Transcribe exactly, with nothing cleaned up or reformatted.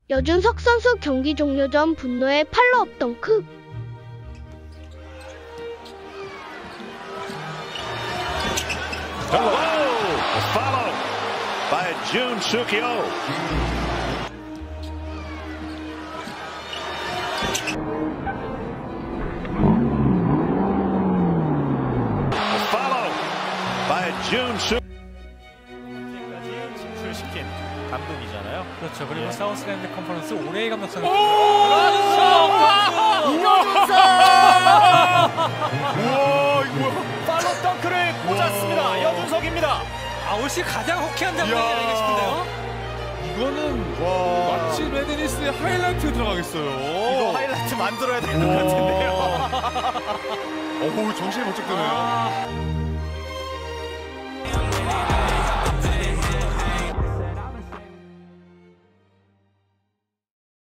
여준석 선수 경기 종료 전 분노의 팔로업 덩크. Hello, a follow by Jun Suk-yo. A follow by Jun Suk. 까지 진출시킨 감독이잖아요. 그렇죠. 그리고 예. 사우스랜드 컨퍼런스 올해의 감독상. 오! 이현석! 우와, 이거 뭐야? 팔로 덩크를 꽂았습니다. 여준석입니다. 아, 올 시즌 가장 호쾌한 장면이 아닌가 싶은데요. 이거는 와 마치 레드니스의 하이라이트에 들어가겠어요. 이거 하이라이트 만들어야 될 것 같은데요. 어우 정신이 번쩍 드네요. 아.